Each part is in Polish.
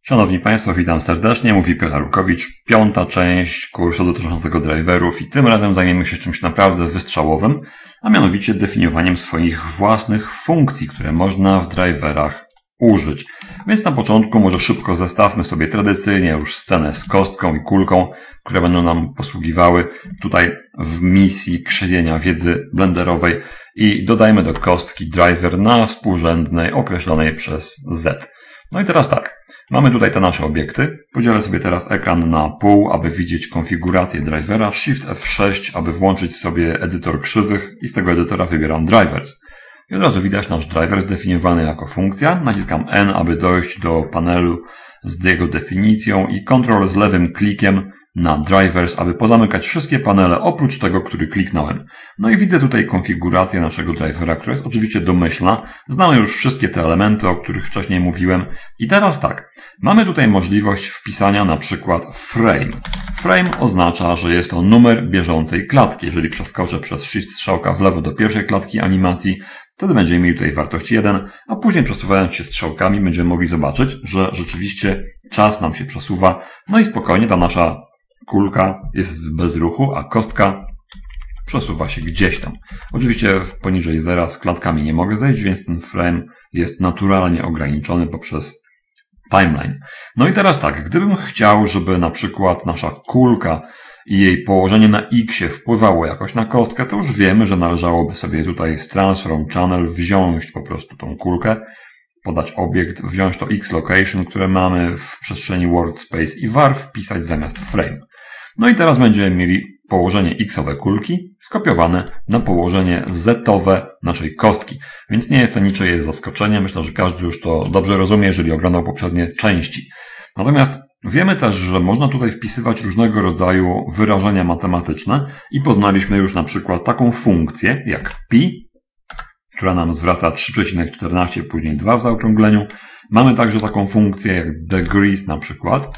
Szanowni Państwo, witam serdecznie, mówi Piotr Rukowicz, 5. część kursu dotyczącego driverów i tym razem zajmiemy się czymś naprawdę wystrzałowym, a mianowicie definiowaniem swoich własnych funkcji, które można w driverach użyć. Więc na początku może szybko zestawmy sobie tradycyjnie już scenę z kostką i kulką, które będą nam posługiwały tutaj w misji krzewienia wiedzy blenderowej i dodajmy do kostki driver na współrzędnej określonej przez Z. No i teraz tak, mamy tutaj te nasze obiekty. Podzielę sobie teraz ekran na pół, aby widzieć konfigurację drivera. Shift F6, aby włączyć sobie edytor krzywych i z tego edytora wybieram drivers. I od razu widać nasz driver zdefiniowany jako funkcja. Naciskam N, aby dojść do panelu z jego definicją i Ctrl z lewym klikiem na drivers, aby pozamykać wszystkie panele oprócz tego, który kliknąłem. No i widzę tutaj konfigurację naszego drivera, która jest oczywiście domyślna. Znamy już wszystkie te elementy, o których wcześniej mówiłem. I teraz tak, mamy tutaj możliwość wpisania na przykład frame. Frame oznacza, że jest to numer bieżącej klatki. Jeżeli przeskoczę przez shift strzałka w lewo do pierwszej klatki animacji, wtedy będziemy mieli tutaj wartość 1, a później przesuwając się strzałkami będziemy mogli zobaczyć, że rzeczywiście czas nam się przesuwa. No i spokojnie ta nasza kulka jest bez ruchu, a kostka przesuwa się gdzieś tam. Oczywiście poniżej zera z klatkami nie mogę zejść, więc ten frame jest naturalnie ograniczony poprzez timeline. No i teraz tak, gdybym chciał, żeby na przykład nasza kulka i jej położenie na X wpływało jakoś na kostkę, to już wiemy, że należałoby sobie tutaj z Transform Channel wziąć po prostu tą kulkę, podać obiekt, wziąć to X location, które mamy w przestrzeni workspace i var wpisać zamiast frame. No i teraz będziemy mieli położenie X-owe kulki skopiowane na położenie Z-owe naszej kostki. Więc nie jest to niczyje zaskoczenie. Myślę, że każdy już to dobrze rozumie, jeżeli oglądał poprzednie części. Natomiast wiemy też, że można tutaj wpisywać różnego rodzaju wyrażenia matematyczne i poznaliśmy już na przykład taką funkcję jak pi, która nam zwraca 3,14, później 2 w zaokrągleniu. Mamy także taką funkcję jak degrees na przykład,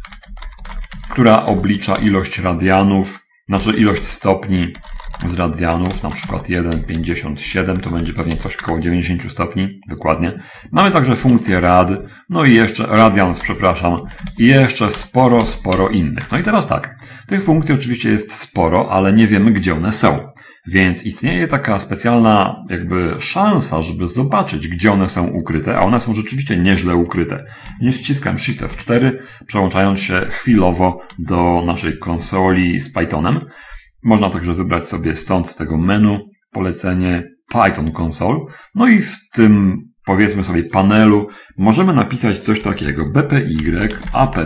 która oblicza ilość radianów, znaczy ilość stopni z radianów, na przykład 1,57, to będzie pewnie coś około 90 stopni, dokładnie. Mamy także funkcję rad, no i jeszcze radians, przepraszam, i jeszcze sporo innych. No i teraz tak, tych funkcji oczywiście jest sporo, ale nie wiemy, gdzie one są. Więc istnieje taka specjalna jakby szansa, żeby zobaczyć, gdzie one są ukryte, a one są rzeczywiście nieźle ukryte. Więc ściskam Shift F4, przełączając się chwilowo do naszej konsoli z Pythonem. Można także wybrać sobie stąd z tego menu polecenie Python Console. No i w tym, powiedzmy sobie, panelu możemy napisać coś takiego bpy app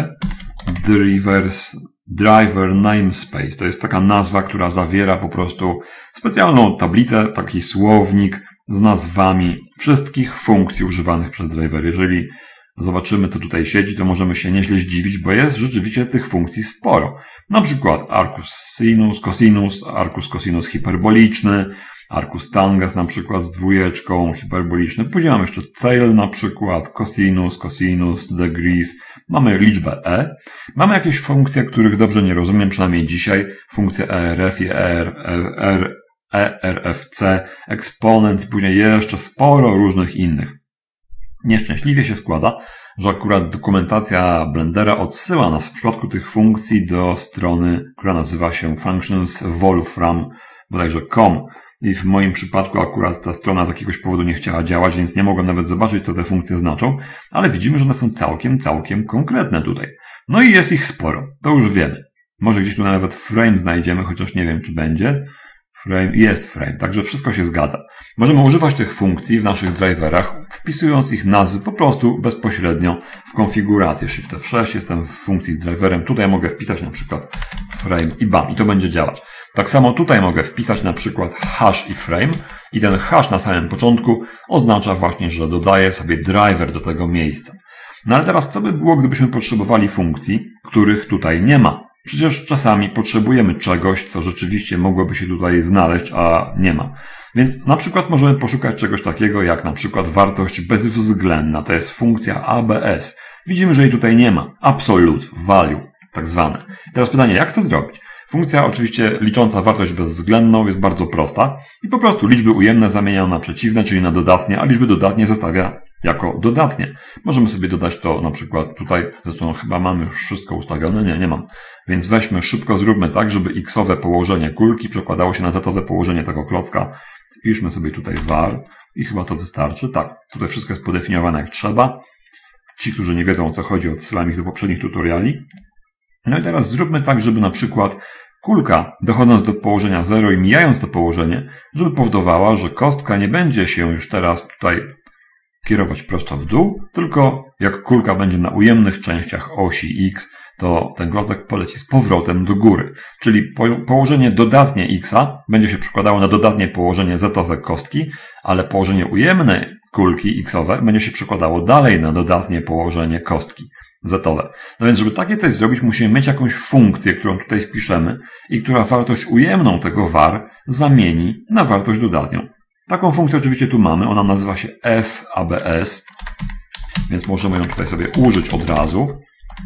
driver namespace. To jest taka nazwa, która zawiera po prostu specjalną tablicę, taki słownik z nazwami wszystkich funkcji używanych przez driver. Jeżeli zobaczymy, co tutaj siedzi, to możemy się nieźle zdziwić, bo jest rzeczywiście tych funkcji sporo. Na przykład arcus sinus, cosinus, arcus cosinus hiperboliczny, arcus tangent na przykład z dwójeczką, hiperboliczny. Później mamy jeszcze ceil na przykład, cosinus, degrees. Mamy liczbę e. Mamy jakieś funkcje, których dobrze nie rozumiem, przynajmniej dzisiaj. Funkcje ERF i ERFC, eksponent, później jeszcze sporo różnych innych. Nieszczęśliwie się składa, że akurat dokumentacja Blendera odsyła nas w przypadku tych funkcji do strony, która nazywa się functions wolfram, bodajże .com. I w moim przypadku akurat ta strona z jakiegoś powodu nie chciała działać, więc nie mogłem nawet zobaczyć, co te funkcje znaczą, ale widzimy, że one są całkiem konkretne tutaj. No i jest ich sporo, to już wiemy. Może gdzieś tu nawet frame znajdziemy, chociaż nie wiem, czy będzie. Jest frame, także wszystko się zgadza. Możemy używać tych funkcji w naszych driverach, wpisując ich nazwy po prostu bezpośrednio w konfigurację. Shift F6, jestem w funkcji z driverem, tutaj mogę wpisać na przykład frame i bam, i to będzie działać. Tak samo tutaj mogę wpisać na przykład hash i frame i ten hash na samym początku oznacza właśnie, że dodaję sobie driver do tego miejsca. No ale teraz co by było, gdybyśmy potrzebowali funkcji, których tutaj nie ma? Przecież czasami potrzebujemy czegoś, co rzeczywiście mogłoby się tutaj znaleźć, a nie ma. Więc na przykład możemy poszukać czegoś takiego jak na przykład wartość bezwzględna. To jest funkcja ABS. Widzimy, że jej tutaj nie ma. Absolute value, tak zwane. Teraz pytanie, jak to zrobić? Funkcja oczywiście licząca wartość bezwzględną jest bardzo prosta i po prostu liczby ujemne zamienia na przeciwne, czyli na dodatnie, a liczby dodatnie zostawia jako dodatnie. Możemy sobie dodać to na przykład tutaj, zresztą chyba mam już wszystko ustawione, nie mam. Więc weźmy szybko, zróbmy tak, żeby x-owe położenie kulki przekładało się na z-owe położenie tego klocka. Wpiszmy sobie tutaj var i chyba to wystarczy. Tak, tutaj wszystko jest podefiniowane jak trzeba. Ci, którzy nie wiedzą o co chodzi, odsyłam ich do poprzednich tutoriali. No i teraz zróbmy tak, żeby na przykład kulka, dochodząc do położenia 0 i mijając to położenie, żeby powodowała, że kostka nie będzie się już teraz tutaj kierować prosto w dół, tylko jak kulka będzie na ujemnych częściach osi x, to ten klocek poleci z powrotem do góry. Czyli położenie dodatnie x-a będzie się przekładało na dodatnie położenie z-owe kostki, ale położenie ujemne kulki x-owe będzie się przekładało dalej na dodatnie położenie kostki z-owe. No więc, żeby takie coś zrobić, musimy mieć jakąś funkcję, którą tutaj wpiszemy i która wartość ujemną tego var zamieni na wartość dodatnią. Taką funkcję oczywiście tu mamy, ona nazywa się FABS, więc możemy ją tutaj sobie użyć od razu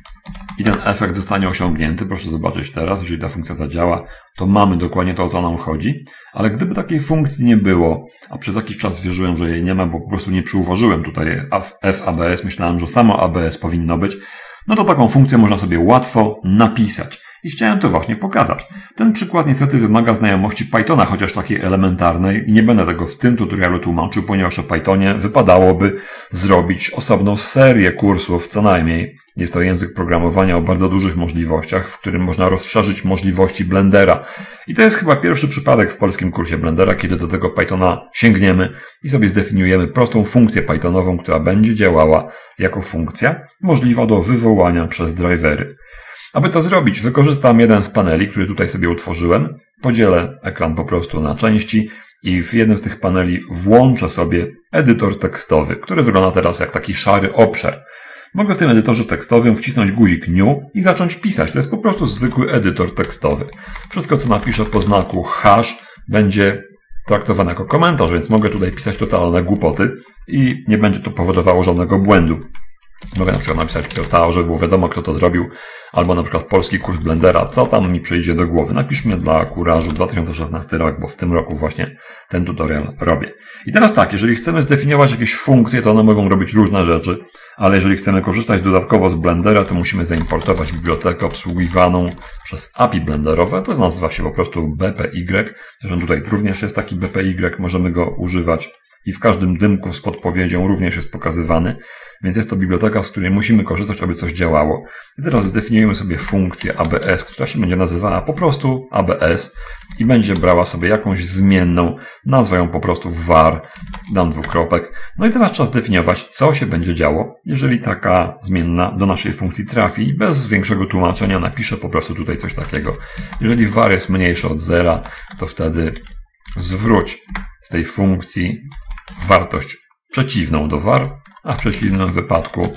i ten efekt zostanie osiągnięty. Proszę zobaczyć teraz, jeżeli ta funkcja zadziała, to mamy dokładnie to, o co nam chodzi, ale gdyby takiej funkcji nie było, a przez jakiś czas wierzyłem, że jej nie ma, bo po prostu nie przyuważyłem tutaj FABS, myślałem, że samo ABS powinno być, no to taką funkcję można sobie łatwo napisać. I chciałem to właśnie pokazać. Ten przykład niestety wymaga znajomości Pythona, chociaż takiej elementarnej. Nie będę tego w tym tutorialu tłumaczył, ponieważ o Pythonie wypadałoby zrobić osobną serię kursów, co najmniej. Jest to język programowania o bardzo dużych możliwościach, w którym można rozszerzyć możliwości Blendera. I to jest chyba pierwszy przypadek w polskim kursie Blendera, kiedy do tego Pythona sięgniemy i sobie zdefiniujemy prostą funkcję Pythonową, która będzie działała jako funkcja możliwa do wywołania przez drivery. Aby to zrobić, wykorzystam jeden z paneli, który tutaj sobie utworzyłem, podzielę ekran po prostu na części i w jednym z tych paneli włączę sobie edytor tekstowy, który wygląda teraz jak taki szary obszar. Mogę w tym edytorze tekstowym wcisnąć guzik New i zacząć pisać. To jest po prostu zwykły edytor tekstowy. Wszystko, co napiszę po znaku hash, będzie traktowane jako komentarz, więc mogę tutaj pisać totalne głupoty i nie będzie to powodowało żadnego błędu. Mogę na przykład napisać to, żeby było wiadomo, kto to zrobił, albo na przykład polski kurs Blendera, co tam mi przyjdzie do głowy. Napiszmy dla kurażu 2016 rok, bo w tym roku właśnie ten tutorial robię. I teraz tak, jeżeli chcemy zdefiniować jakieś funkcje, to one mogą robić różne rzeczy, ale jeżeli chcemy korzystać dodatkowo z Blendera, to musimy zaimportować bibliotekę obsługiwaną przez API blenderowe, to nazywa się po prostu BPY. Zresztą tutaj również jest taki BPY, możemy go używać i w każdym dymku z podpowiedzią również jest pokazywany, więc jest to biblioteka, z której musimy korzystać, aby coś działało. I teraz zdefiniujemy sobie funkcję ABS, która się będzie nazywała po prostu ABS i będzie brała sobie jakąś zmienną, nazwę ją po prostu var, dam dwukropek. No i teraz trzeba zdefiniować, co się będzie działo, jeżeli taka zmienna do naszej funkcji trafi. Bez większego tłumaczenia napiszę po prostu tutaj coś takiego. Jeżeli var jest mniejszy od 0, to wtedy zwróć z tej funkcji wartość przeciwną do var, a w przeciwnym wypadku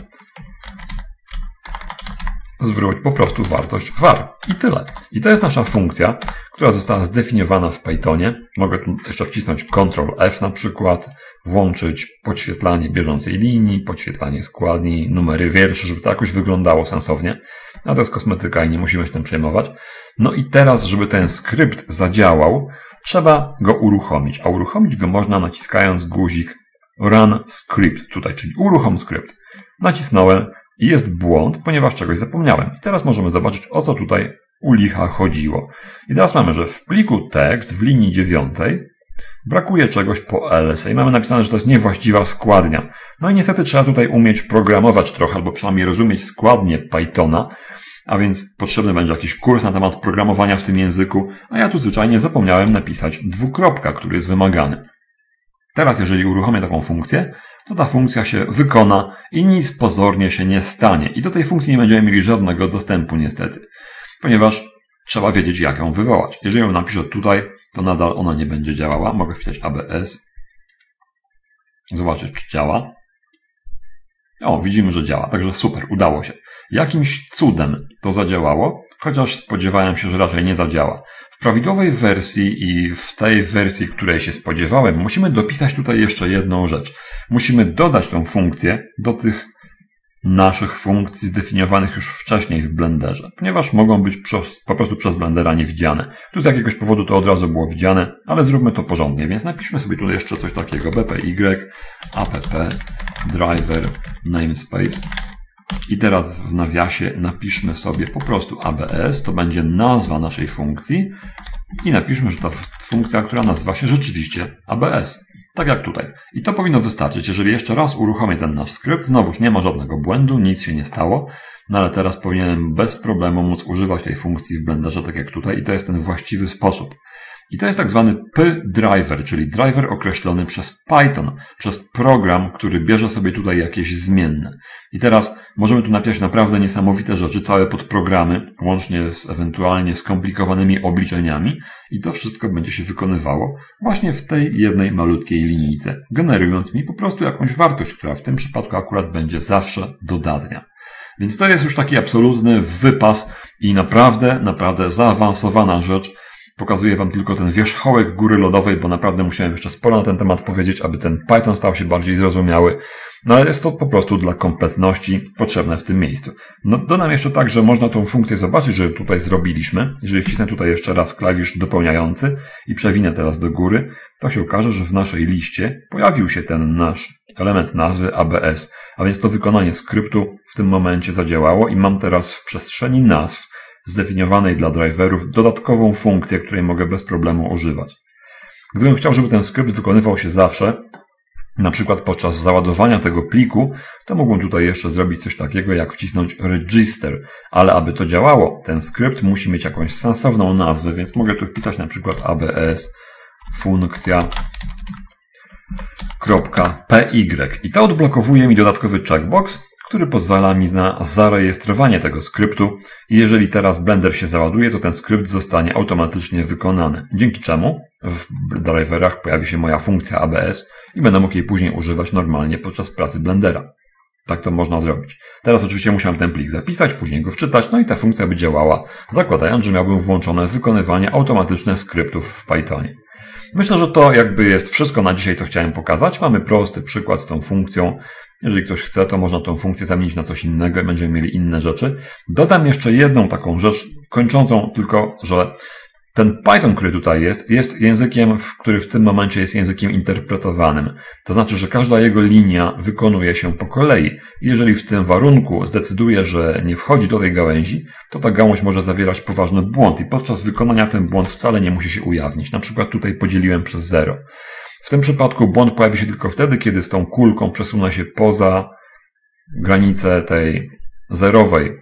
zwróć po prostu wartość var. I tyle. I to jest nasza funkcja, która została zdefiniowana w Pythonie. Mogę tu jeszcze wcisnąć Ctrl F na przykład, włączyć podświetlanie bieżącej linii, podświetlanie składni, numery wierszy, żeby to jakoś wyglądało sensownie. A to jest kosmetyka i nie musimy się tym przejmować. No i teraz, żeby ten skrypt zadziałał, trzeba go uruchomić. A uruchomić go można naciskając guzik Run Script tutaj, czyli uruchom skrypt. Nacisnąłem i jest błąd, ponieważ czegoś zapomniałem. I teraz możemy zobaczyć, o co tutaj u licha chodziło. I teraz mamy, że w pliku tekst w linii 9 brakuje czegoś po else i mamy napisane, że to jest niewłaściwa składnia. No i niestety trzeba tutaj umieć programować trochę, albo przynajmniej rozumieć składnię Pythona, a więc potrzebny będzie jakiś kurs na temat programowania w tym języku, a ja tu zwyczajnie zapomniałem napisać dwukropka, który jest wymagany. Teraz, jeżeli uruchomię taką funkcję, to ta funkcja się wykona i nic pozornie się nie stanie. I do tej funkcji nie będziemy mieli żadnego dostępu niestety, ponieważ trzeba wiedzieć, jak ją wywołać. Jeżeli ją napiszę tutaj, to nadal ona nie będzie działała. Mogę wpisać ABS. Zobaczyć, czy działa. O, widzimy, że działa. Także super, udało się. Jakimś cudem to zadziałało, chociaż spodziewałem się, że raczej nie zadziała. W prawidłowej wersji i w tej wersji, której się spodziewałem, musimy dopisać tutaj jeszcze jedną rzecz. Musimy dodać tę funkcję do tych naszych funkcji zdefiniowanych już wcześniej w Blenderze, ponieważ mogą być po prostu przez Blendera niewidziane. Tu z jakiegoś powodu to od razu było widziane, ale zróbmy to porządnie, więc napiszmy sobie tu jeszcze coś takiego. BPY, app, driver, namespace. I teraz w nawiasie napiszmy sobie po prostu ABS, to będzie nazwa naszej funkcji i napiszmy, że to funkcja, która nazywa się rzeczywiście ABS. Tak jak tutaj. I to powinno wystarczyć. Jeżeli jeszcze raz uruchomię ten nasz skrypt, znowuż nie ma żadnego błędu, nic się nie stało, no ale teraz powinienem bez problemu móc używać tej funkcji w Blenderze, tak jak tutaj, i to jest ten właściwy sposób. I to jest tak zwany pDriver, czyli driver określony przez Python, przez program, który bierze sobie tutaj jakieś zmienne. I teraz możemy tu napisać naprawdę niesamowite rzeczy, całe podprogramy, łącznie z ewentualnie skomplikowanymi obliczeniami, i to wszystko będzie się wykonywało właśnie w tej jednej malutkiej linijce, generując mi po prostu jakąś wartość, która w tym przypadku akurat będzie zawsze dodatnia. Więc to jest już taki absolutny wypas i naprawdę zaawansowana rzecz. Pokazuję Wam tylko ten wierzchołek góry lodowej, bo naprawdę musiałem jeszcze sporo na ten temat powiedzieć, aby ten Python stał się bardziej zrozumiały. No ale jest to po prostu dla kompletności potrzebne w tym miejscu. No, dodam jeszcze tak, że można tą funkcję zobaczyć, że tutaj zrobiliśmy. Jeżeli wcisnę tutaj jeszcze raz klawisz dopełniający i przewinę teraz do góry, to się okaże, że w naszej liście pojawił się ten nasz element nazwy ABS. A więc to wykonanie skryptu w tym momencie zadziałało i mam teraz w przestrzeni nazw zdefiniowanej dla driverów dodatkową funkcję, której mogę bez problemu używać. Gdybym chciał, żeby ten skrypt wykonywał się zawsze, na przykład podczas załadowania tego pliku, to mógłbym tutaj jeszcze zrobić coś takiego, jak wcisnąć register, ale aby to działało, ten skrypt musi mieć jakąś sensowną nazwę, więc mogę tu wpisać na przykład ABS funkcja.py i to odblokowuje mi dodatkowy checkbox, który pozwala mi na zarejestrowanie tego skryptu i jeżeli teraz Blender się załaduje, to ten skrypt zostanie automatycznie wykonany. Dzięki czemu w driverach pojawi się moja funkcja ABS i będę mógł jej później używać normalnie podczas pracy Blendera. Tak to można zrobić. Teraz oczywiście musiałem ten plik zapisać, później go wczytać, no i ta funkcja by działała, zakładając, że miałbym włączone wykonywanie automatyczne skryptów w Pythonie. Myślę, że to jakby jest wszystko na dzisiaj, co chciałem pokazać. Mamy prosty przykład z tą funkcją. Jeżeli ktoś chce, to można tą funkcję zamienić na coś innego i będziemy mieli inne rzeczy. Dodam jeszcze jedną taką rzecz, kończącą tylko, że ten Python, który tutaj jest językiem, który w tym momencie jest językiem interpretowanym. To znaczy, że każda jego linia wykonuje się po kolei. Jeżeli w tym warunku zdecyduje, że nie wchodzi do tej gałęzi, to ta gałąź może zawierać poważny błąd i podczas wykonania ten błąd wcale nie musi się ujawnić. Na przykład tutaj podzieliłem przez 0. W tym przypadku błąd pojawi się tylko wtedy, kiedy z tą kulką przesunę się poza granicę tej zerowej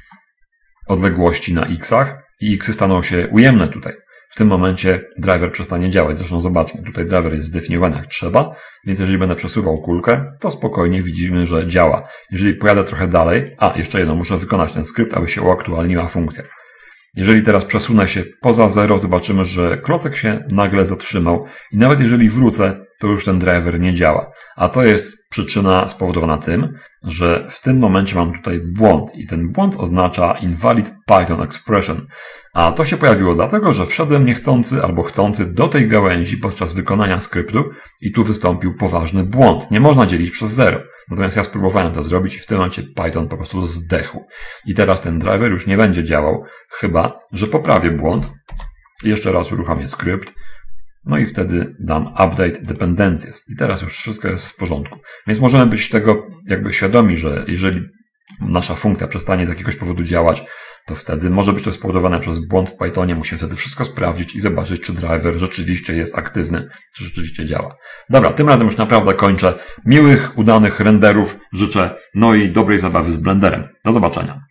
odległości na x-ach i x-y staną się ujemne tutaj. W tym momencie driver przestanie działać. Zresztą zobaczmy, tutaj driver jest zdefiniowany jak trzeba, więc jeżeli będę przesuwał kulkę, to spokojnie widzimy, że działa. Jeżeli pojadę trochę dalej, jeszcze jedno, muszę wykonać ten skrypt, aby się uaktualniła funkcja. Jeżeli teraz przesunę się poza 0, zobaczymy, że klocek się nagle zatrzymał i nawet jeżeli wrócę, to już ten driver nie działa. A to jest przyczyna spowodowana tym, że w tym momencie mam tutaj błąd i ten błąd oznacza invalid Python expression. A to się pojawiło dlatego, że wszedłem niechcący albo chcący do tej gałęzi podczas wykonania skryptu i tu wystąpił poważny błąd. Nie można dzielić przez 0. Natomiast ja spróbowałem to zrobić i w tym momencie Python po prostu zdechł. I teraz ten driver już nie będzie działał, chyba że poprawię błąd. Jeszcze raz uruchomię skrypt. No i wtedy dam update dependencies. I teraz już wszystko jest w porządku. Więc możemy być tego jakby świadomi, że jeżeli nasza funkcja przestanie z jakiegoś powodu działać, to wtedy może być to spowodowane przez błąd w Pythonie. Musimy wtedy wszystko sprawdzić i zobaczyć, czy driver rzeczywiście jest aktywny, czy rzeczywiście działa. Dobra, tym razem już naprawdę kończę. Miłych, udanych renderów życzę, no i dobrej zabawy z Blenderem. Do zobaczenia.